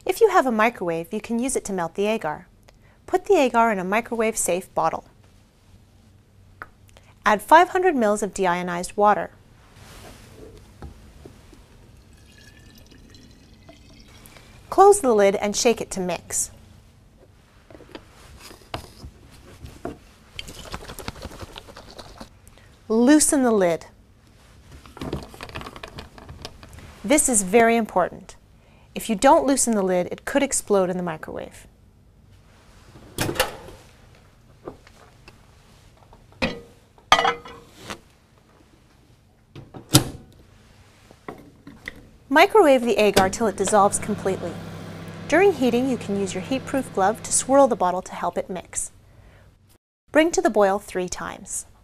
If you have a microwave, you can use it to melt the agar. Put the agar in a microwave-safe bottle. Add 500 ml of deionized water. Close the lid and shake it to mix. Loosen the lid. This is very important. If you don't loosen the lid, it could explode in the microwave. Microwave the agar till it dissolves completely. During heating, you can use your heat-proof glove to swirl the bottle to help it mix. Bring to the boil 3 times.